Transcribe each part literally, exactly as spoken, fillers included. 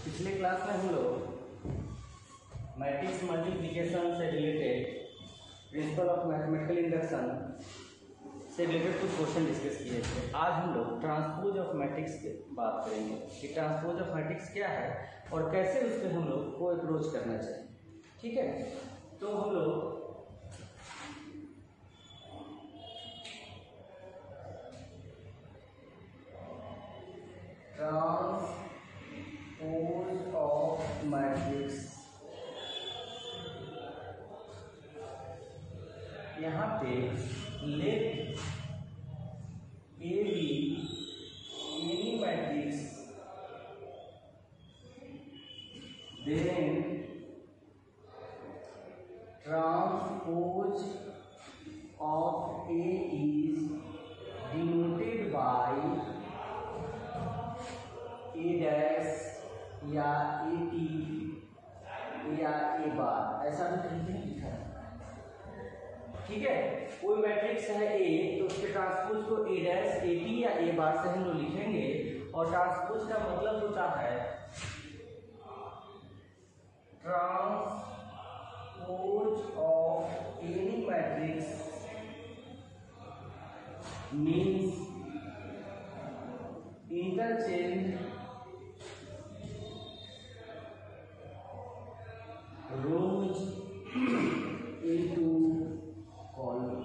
पिछले क्लास में हम लोग मैट्रिक्स मल्टीप्लिकेशन से related principle of mathematical induction से रिलेटेड कुछ क्वेश्चन डिस्कस किए थे। आज हम लोग ट्रांसपोज ऑफ मैट्रिक्स की बात करेंगे कि ट्रांसपोज ऑफ मैट्रिक्स क्या है और कैसे उस पर हम लोग को अप्रोच करना चाहिए। ठीक है, तो हम लोग ट्रांसपोज ऑफ मैट्रिक्स, यहाँ पे let A be any matrix then transpose of A is denoted by A dash या ए टी या ए बार, ऐसा भी कहीं नहीं लिखा है। ठीक है, कोई मैट्रिक्स है ए तो उसके ट्रांसपोज को ए डैश ए टी या ए बार से हम लोग लिखेंगे और ट्रांसपोज का मतलब होता है transpose of any matrix means interchange rows into column.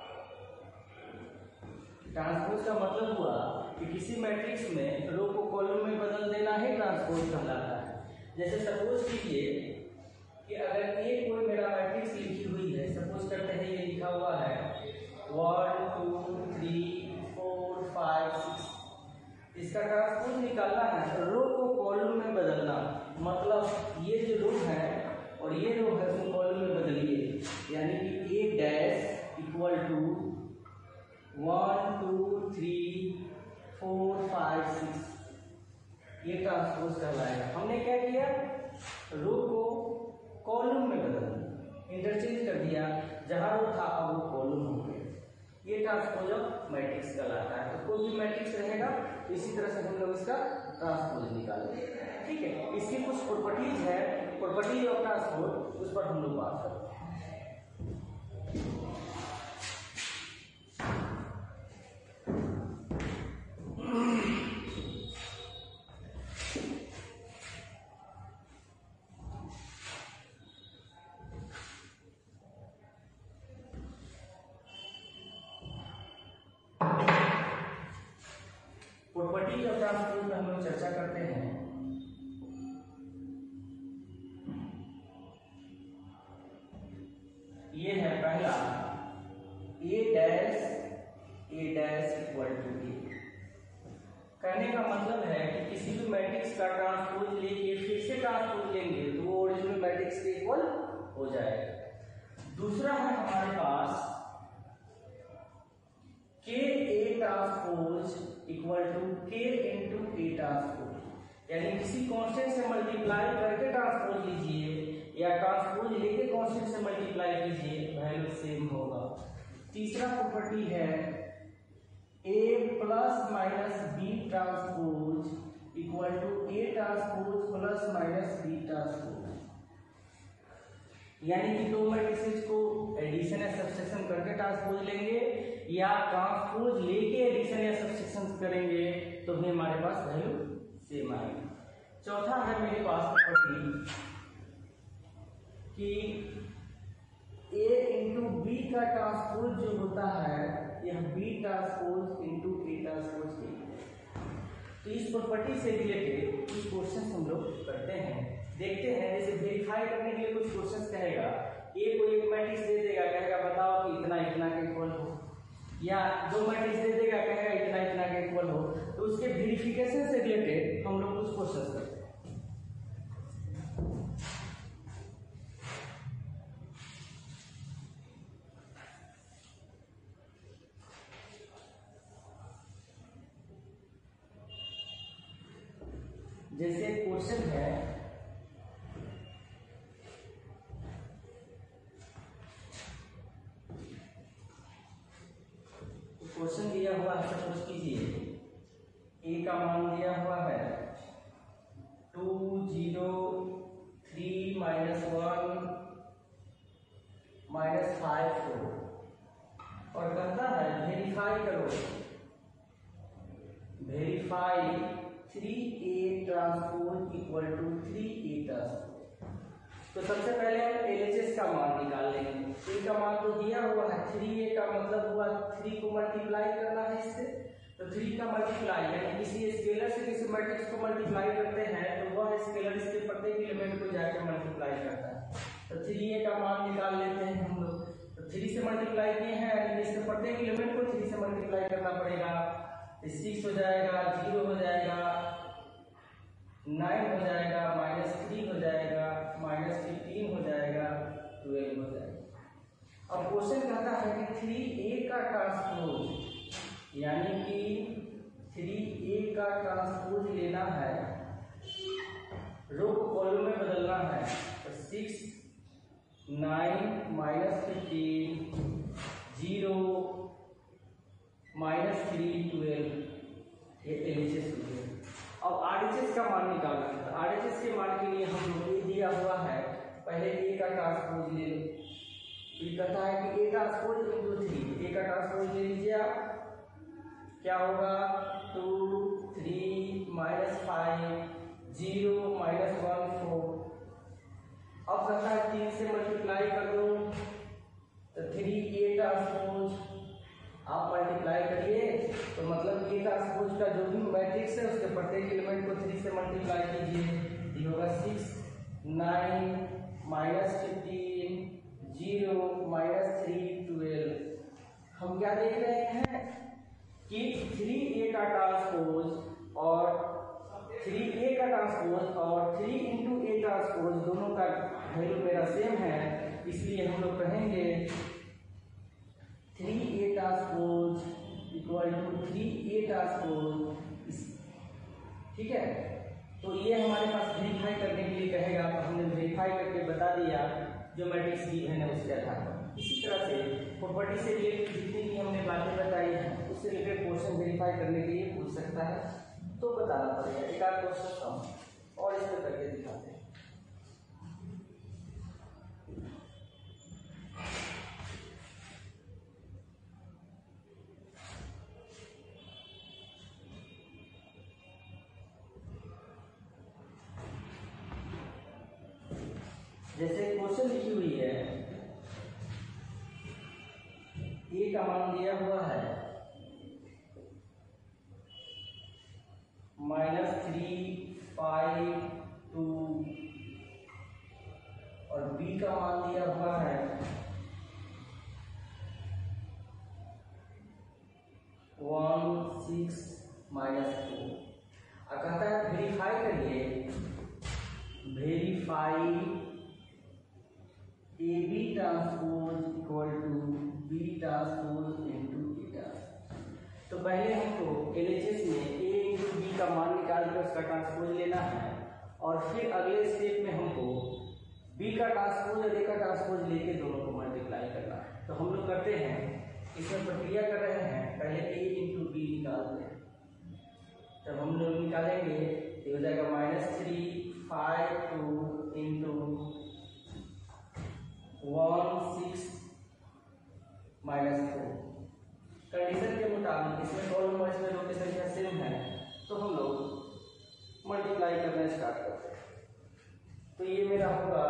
Transpose का मतलब हुआ कि किसी मैट्रिक्स में रो को कॉलम में बदल देना ही ट्रांसपोज कहलाता है। जैसे सपोज कीजिए कि अगर ये कोई मेरा मैट्रिक्स लिखी हुई है, सपोज करते हैं ये लिखा हुआ है one two three four five six, इसका ट्रांसपोज निकालना है रो को कॉलम में बदलना। मतलब ये जो रो है और ये रो है उसको कॉलम में बदलिए, यानी कि A dash equal to one two three four five six, ये ट्रांसपोज कहलाएगा। हमने क्या किया, रो को कॉलम में बदल दिया, इंटरचेंज कर दिया, जहां रो था अब वो कॉलम हो गया। ये ट्रांसपोज ऑफ मैट्रिक्स कहलाता है। तो कोई भी मैट्रिक्स रहेगा तो इसी तरह से हम लोग इसका ट्रांसपोज निकालेंगे। ठीक है, इसकी कुछ प्रॉपर्टीज है, प्रॉपर्टीज ऑफ ट्रांसपोज, उस पर हम लोग बात करते हैं। प्रॉपर्टीज ऑफ ट्रांसपोज में हम लोग चर्चा करते हैं। ये है पहला A dash A dash equal to A. कहने का मतलब है कि किसी भी मैट्रिक्स का ट्रांसपोज लेके फिर से ट्रांसपोज लेंगे तो वो ओरिजिनल मैट्रिक्स के इक्वल हो जाएगा। दूसरा है हमारे पास k A transpose equal to k into A transpose, यानी किसी कांस्टेंट से मल्टीप्लाई करके ट्रांसपोज लीजिए या ट्रांसपोज लेके कांस्टेंट से मल्टीप्लाई कीजिए, वैल्यू सेम होगा। तीसरा प्रॉपर्टी है A plus minus B transpose equal to A transpose plus minus B transpose, यानी कि दो मैट्रिसेस को एडिशन या सब्सट्रैक्शन करके ट्रांसपोज लेंगे या ट्रांसपोज लेके एडिशन या सब्सट्रैक्शन करेंगे तो भी हमारे पास वैल्यू सेम आएगी। चौथा है मेरे पास प्रॉपर्टी कि a इंटू बी का ट्रांसपोज जो होता है यह b transpose into A transpose के। तो इस प्रॉपर्टी से रिलेटेड कुछ क्वेश्चन हम लोग करते हैं, देखते हैं। जैसे वेरीफाई करने के लिए कुछ क्वेश्चन कहेगा, ए को एक मैट्रिक्स दे देगा, कहेगा बताओ कि इतना इतना के इक्वल हो, या दो मैट्रिक्स दे देगा, कहेगा इतना इतना के इक्वल हो। तो उसके वेरिफिकेशन से रिलेटेड हम लोग कुछ क्वेश्चन करते हैं। जैसे क्वेश्चन है क्वेश्चन दिया हुआ है, सपोज कीजिए ए का मान दिया हुआ है two G transpose equal to three A transpose. तो सबसे पहले हम एल एच एस का मान निकाल लेंगे। ए का मान तो दिया हुआ है, थ्री ए का मतलब हुआ थ्री को मल्टीप्लाई करना है इससे, तो थ्री का मल्टीप्लाई यानी किसी स्केलर से किसी मैट्रिक्स को मल्टीप्लाई करते हैं तो वह स्केलर इसके प्रत्येक एलिमेंट को जाकर मल्टीप्लाई करता है। तो थ्री ए का मान निकाल लेते हैं हम लोग। तो थ्री से मल्टीप्लाई किए हैं यानी इसके प्रत्येक एलिमेंट को थ्री से मल्टीप्लाई करना पड़ेगा। सिक्स हो जाएगा, जीरो हो जाएगा, नाइन हो जाएगा, माइनस थ्री हो जाएगा, माइनस फिफ्टीन हो जाएगा, ट्वेल्व हो जाएगा। अब क्वेश्चन कहता है कि थ्री ए का ट्रांसपोज यानी कि थ्री ए का ट्रांसपोज लेना है, रो को कॉलम में बदलना है। तो six, nine, minus fifteen, zero, minus three, twelve, ये एल एच एस हो गया। अब आर एच एस का मान निकालना है। तो आर एच एस के मान के लिए हम लोग ये दिया हुआ है, पहले ए का ट्रांसपोज ले लो। फिर कहता है कि A transpose into three, A का ट्रांसपोज ले लीजिए आप, क्या होगा two, three, minus five, zero, minus one, four. अब कहता है तीन से मल्टीप्लाई कर दो, तो थ्री ए ट्रांसपोज आप मल्टीप्लाई करिए, तो मतलब ए ट्रांसपोज का जो भी मैट्रिक्स है उसके प्रत्येक एलिमेंट को थ्री से मल्टीप्लाई कीजिए। ये होगा six, nine, minus fifteen, zero, minus three, twelve. हम क्या देख रहे हैं कि थ्री ए का ट्रांसपोज और थ्री ए का ट्रांसपोज और थ्री इंटू ए ट्रांसपोज दोनों का वैल्यू मेरा सेम है, इसलिए हम लोग कहेंगे three A transpose equal to three A transpose. ठीक है, तो ये हमारे पास वेरीफाई करने के लिए कहेगा, तो हमने वेरीफाई करके बता दिया जो मैट्रिक्स गिवन है उसके आधार पर। इसी तरह से प्रॉपर्टी से रिलेटेड जितनी भी हमने बातें बताई हैं उससे रिलेटेड क्वेश्चन वेरीफाई करने के लिए पूछ सकता है, तो बताना पड़ेगा। एक आध क्वेश्चन हम और इस पर करके दिखाते हैं। जैसे क्वेश्चन लिखी हुई है, ए का मान दिया हुआ है माइनस थ्री, फाइव, टू, और बी का मान दिया हुआ है वन, सिक्स, माइनस टू। और कहता है वेरीफाई करिए, verify A B transpose equal to B transpose into A transpose. तो पहले हमको एल एच एस में ए इंटू बी का मान निकाल कर उसका ट्रांसपोज लेना है, और फिर अगले स्टेप में हमको बी का ट्रांसपोज और ए का ट्रांसपोज लेके दोनों को मल्टीप्लाई करना है। तो हम लोग करते हैं, इसमें प्रक्रिया कर रहे हैं, पहले ए इंटू बी निकालते हैं। जब हम लोग निकालेंगे तो हो जाएगा minus three, five, two into one, six, minus four. Condition के मुताबिक इसमें कॉलम और इसमें रो की संख्या सेम है, तो हम लोग मल्टीप्लाई करना स्टार्ट करते हैं। तो ये मेरा होगा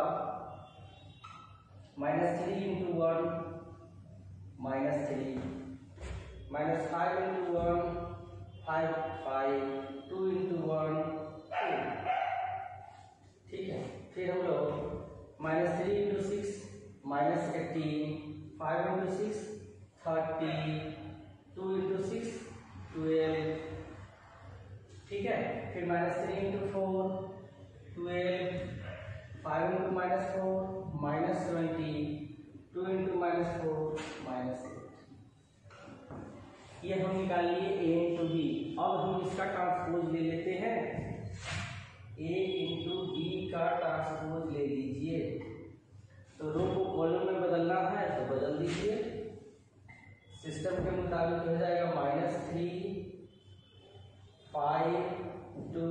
minus three into one, minus three, minus five into one, five, five, two into one, two. ठीक है, फिर हम लोग minus three into six, minus eighteen, five into six, thirty, two into six, twelve. ठीक है, फिर minus three into four, twelve, five into minus four, minus twenty, two into minus four, minus eight. ये हम निकाल लिए ए into B. अब हम इसका ट्रांसपोज ले लेते हैं, ए इंटू बी का ट्रांसपोज ले लीजिए। तो रो को कॉलम में बदलना है तो बदल दीजिए, सिस्टम के मुताबिक हो जाएगा minus three, five, two,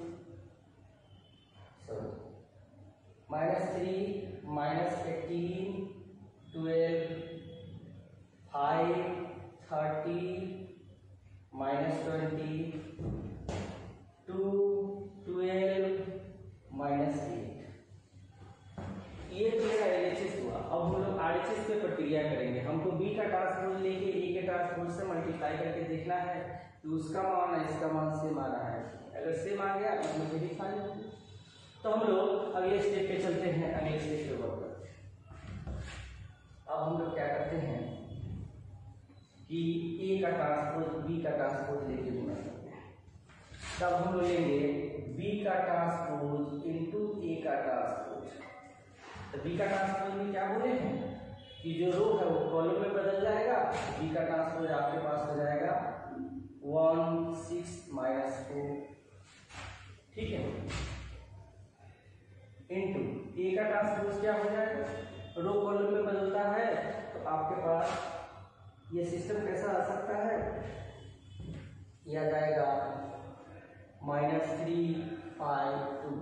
sorry minus three, minus eighteen, twelve, five, thirty, minus twenty, two, twelve, प्रक्रिया करेंगे। हमको बी का ट्रांसपोज लेके ए के ट्रांसपोज से मल्टीप्लाई करके देखना है कि उसका मान है इसका मान सेम आ रहा है। अगर सेम आ गया तो मुझे दिखा दो। तो हम लोग अगले स्टेप पे चलते हैं, अगले स्टेप पे वर्क करते हैं। अब हम लोग क्या करते हैं कि ए का ट्रांसपोज बी का ट्रांसपोज लेके गुणा करते हैं। तब हम लोग लेंगे बी का ट्रांसपोज इंटू ए का ट्रांसपोज। तो बी का ट्रांसपोज में क्या बोले हैं कि जो रो है वो कॉलम में बदल जाएगा। बी का ट्रांसपोज आपके पास हो जाएगा वन सिक्स माइनस फोर, ठीक है, इंटू ए का ट्रांसपोज क्या हो जाएगा, रो कॉलम में बदलता है तो आपके पास ये सिस्टम कैसा आ सकता है, यह आ जाएगा माइनस थ्री फाइव टू।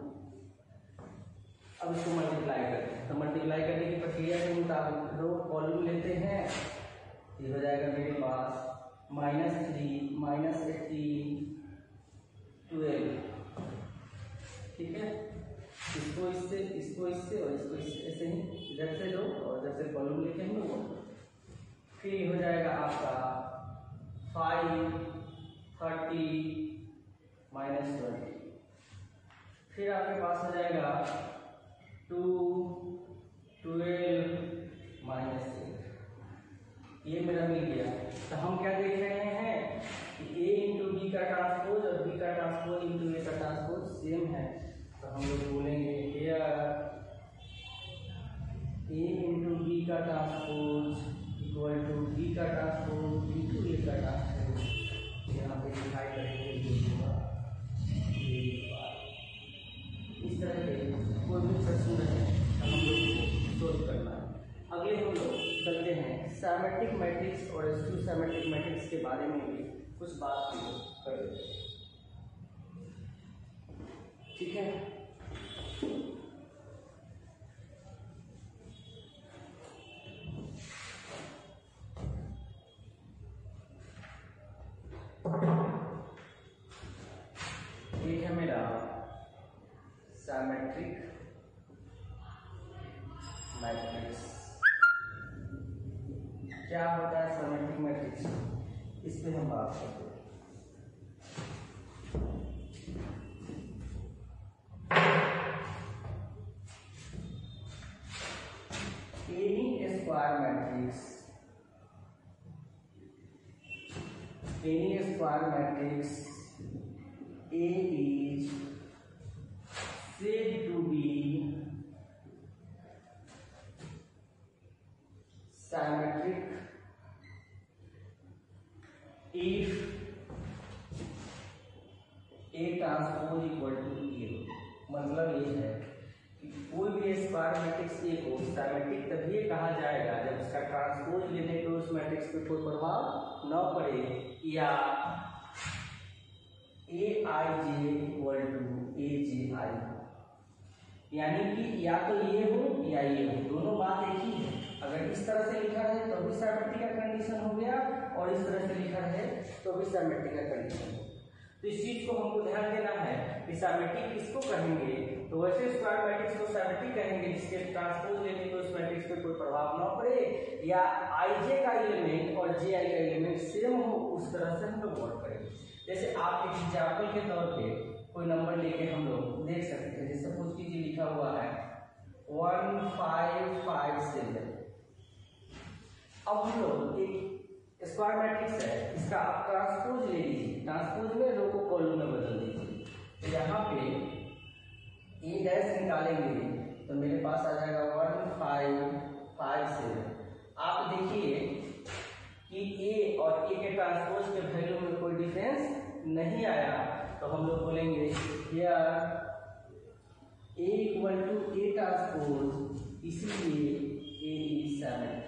अब इसको मल्टीप्लाई करते हैं। तो मल्टीप्लाई करने की प्रक्रिया के मुताबिक रो कॉलम लेते हैं। ये हो जाएगा मेरे पास minus three minus eighteen twelve, ठीक है। इसको इससे इसको इससे और इसको इससे, ऐसे ही इधर से लो और इधर से कॉलम लेके हम लोग। फिर ये हो जाएगा आपका फाइव थर्टी माइनस ट्वेंटी। फिर आपके पास हो जाएगा टू ट्वेल्व माइनस एट। ये मेरा मिल गया। तो हम क्या देख रहे हैं कि ए इंटू बी का ट्रांसपोज और बी का ट्रांसपोज इंटू ए का ट्रांसपोज सेम है। तो हम लोग बोलेंगे हियर ए इंटू बी का ट्रांसपोज इक्वल टू बी का ट्रांसपोज इंटू ए का ट्रांसपोज। यहाँ पे डिवाइड करेंगे इस तरह के कोई भी प्रश्न रहे हम लोग को सोल्व करना है। अगले हम लोग चलते हैं सिमेट्रिक मैट्रिक्स और स्क्यू सिमेट्रिक मैट्रिक्स के बारे में भी कुछ बात कर लेते हैं, ठीक है। एक है मेरा सिमेट्रिक मैट्रिक्स। क्या होता है सिमेट्रिक मैट्रिक्स, इस पे हम बात करते हैं। Any square matrix any square matrix A is said to be symmetric if A transpose equal to A। मतलब ये है कि कोई भी स्क्वायर मैट्रिक्स A को सिमेट्रिक तभी कहा जाएगा जब उसका ट्रांसपोज लेने पे उस मैट्रिक्स पे कोई प्रभाव न पड़े, या A I J equal to A J आई, यानी कि या तो ये हो या ये हो, दोनों बात एक ही है। अगर इस तरह से लिखा है तो भी सिमेट्रिक का कंडीशन हो गया और इस तरह से लिखा है तो भी सिमेट्रिक का कंडीशन हो। तो इस चीज को हमको ध्यान देना है कि सिमेट्रिक किसको कहेंगे। तो वैसे स्क्वायर मैट्रिक्स को सिमेट्रिक कहेंगे जिसके ट्रांसपोज लेने पे उस मैट्रिक्स पे कोई प्रभाव न पड़े, या आई जे का एलिमेंट और जे आई का एलिमेंट सेम हो, उस तरह से हम लोग वर्क करेंगे। जैसे आप एक एग्जाम्पल के तौर पे कोई नंबर लेके हम लोग देख सकते हैं। जैसे सपोज कीजिए लिखा हुआ है वन फाइव फाइव सेवन। अब हम लोग एक स्क्वायर मैट्रिक्स है, इसका आप ट्रांसपोज ले लीजिए। ट्रांसपोज में रो को कॉलम में बदल दीजिए। तो यहाँ पे ए डैश निकालेंगे तो मेरे पास आ जाएगा वन फाइव फाइव सेवन। आप देखिए कि ए और ए के ट्रांसपोज के वैल्यू में कोई डिफरेंस नहीं आया। तो हम लोग बोलेंगे here A equal to A transpose, इसीलिए ए इज सिमेट्रिक,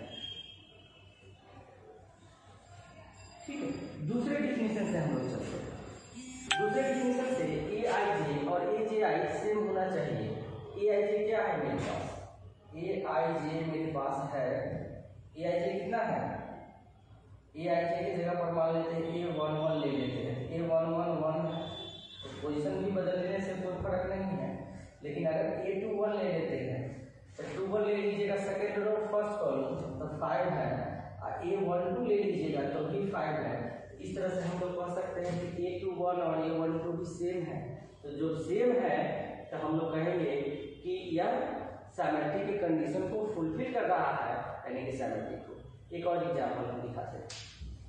ठीक है। दूसरे डिफिनेशन से हम लोग चलते हैं। दूसरे डिफिनेशन से ए आई जे और ए जे आई सेम होना चाहिए। ए आई जे क्या है मेरे पास, ए आई जे मेरे पास है, ए आई जे कितना है, ए आई जे की जगह पर मान लेते हैं ए वन वन ले लेते हैं। ए वन वन वन है तो पोजिशन भी बदल लेने से कोई फर्क नहीं है। लेकिन अगर ए टू वन ले लेते हैं तो टू वन ले लीजिएगा सेकेंड रो फर्स्ट कॉलम, तो तो फाइव है, और ए वन टू ले लीजिएगा तो भी फाइव है। इस तरह से हम लोग कह सकते हैं कि ए टू वन और ए वन टू भी सेम है। तो जो सेम है तो हम लोग कहेंगे कि यह सिमेट्री की कंडीशन को फुलफिल कर रहा है, यानी कि सिमेट्री को। एक और एग्जाम्पल हम दिखाते हैं।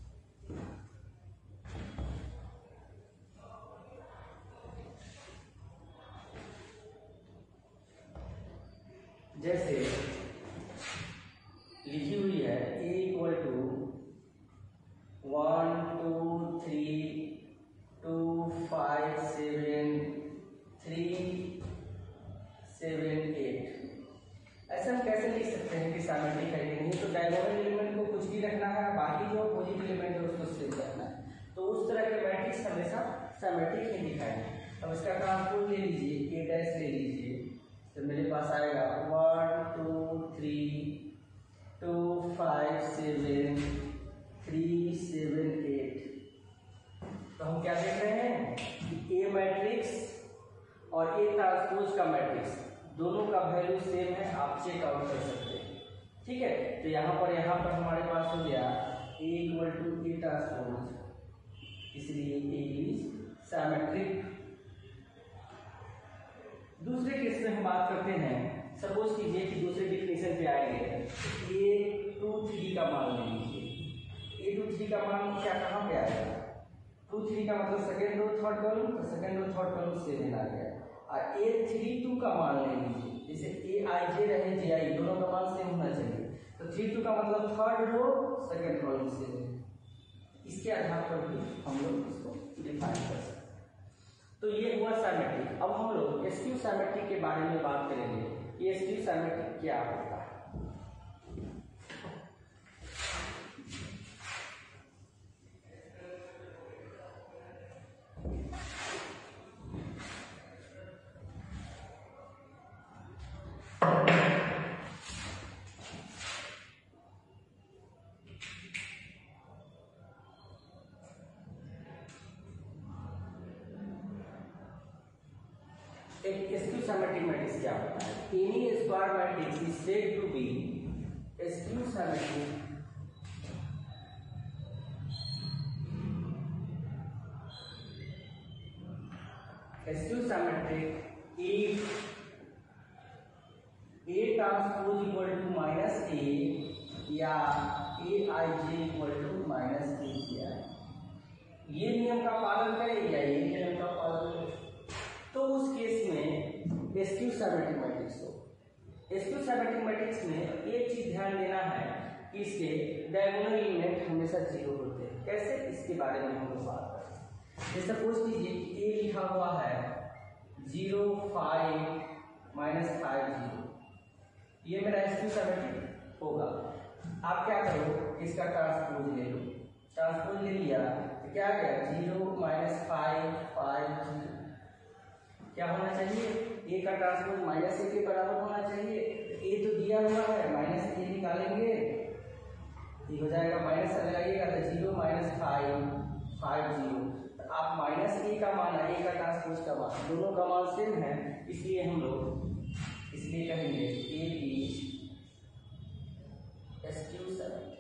जैसे लिखी हुई है A equal to one two three two five seven three seven eight. ऐसा हम कैसे लिख सकते हैं कि सिमेट्रिक है कि नहीं? तो डायगोनल एलिमेंट को कुछ भी रखना है, बाकी जो अपोजिट एलिमेंट है उसको सेम रखना है। तो उस तरह के मैट्रिक्स हमेशा सिमेट्रिक ही दिखाएंगे। अब इसका ट्रांसपोज ले लीजिए, ए डैश ले लीजिए, तो मेरे पास आएगा one two three two five seven three seven eight. तो हम क्या देख रहे हैं कि ए मैट्रिक्स और ए ट्रांसपोज का मैट्रिक्स दोनों का वैल्यू सेम है, आप चेक आउट कर सकते हैं। ठीक है, तो यहाँ पर यहाँ पर हमारे पास हो गया A equal to A transpose, इसलिए ए इज सिमेट्रिक। दूसरे केस में हम बात करते हैं। सपोज कीजिए कि दूसरे डिफिनेशन पे आएंगे, ए टू थ्री का मान ले लीजिए। ए टू थ्री का मान क्या कहाँ पे आएगा? टू थ्री का मतलब सेकेंड रो थर्ड कॉलम, तो second row third column seven आ गया। और ए थ्री टू का मान ले लीजिए, जैसे ए आई जे रहे जे आई, दोनों का मान सेम होना चाहिए। तो थ्री टू का मतलब third row second column seven. इसके आधार पर भी हम लोग इसको डिफाइन कर सकते हैं। तो ये हुआ सिमेट्रिक। अब हम लोग एसक्यू सिमेट्रिक के बारे में बात करेंगे कि एसक्यू सिमेट्रिक क्या होता है। एक एसक्यू सिमेट्रिक मैट्रिक्स क्या होता है? Any square matrix is said to be skew symmetric skew symmetric if A transpose equal to minus A या A I J equal to minus A J I. ये नियम का पालन करें या ये नियम का पालन करें, तो उस केस में एसक्यू सिमेट्रिक मैट्रिक्स हो। एसक्यू सिमेट्रिक मैट्रिक्स में एक चीज ध्यान देना है कि इसके डायगोनल एलिमेंट हमेशा जीरो होते हैं। कैसे? इसके बारे में हम लोग बात करें। जैसे सपोज कीजिए कि ए लिखा हुआ है zero five minus five zero, ये मेरा एसक्यू सिमेट्रिक होगा। आप क्या करो, इसका ट्रांसपोज ले लो। ट्रांसपोज ले लिया तो क्या आ गया? Zero minus five five zero. क्या होना चाहिए? ए का ट्रांसपोज माइनस ए के बराबर होना चाहिए। ए तो दिया हुआ है, माइनस ए निकालेंगे, ये हो जाएगा माइनस लगाइएगा तो zero minus five five zero. तो आप माइनस ए का मान, ए का ट्रांसपोज का मान, दोनों का मान सेम है, इसलिए हम लोग इसलिए कहेंगे ए इज एसक्यू सिमेट्रिक।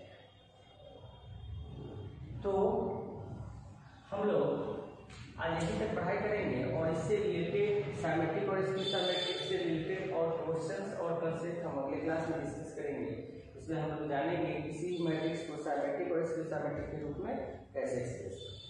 तो हम लोग आज यहीं तक पढ़ाई करेंगे और इससे रिलेटेड सिमेट्रिक और एसक्यू सिमेट्रिक से रिलेटेड और क्वेश्चंस और कंसेप्ट हम अगले क्लास में डिस्कस करेंगे। इसमें हम लोग जानेंगे किसी मैट्रिक्स को सिमेट्रिक और एसक्यू सिमेट्रिक के रूप में कैसे एक्सप्रेस करते हैं।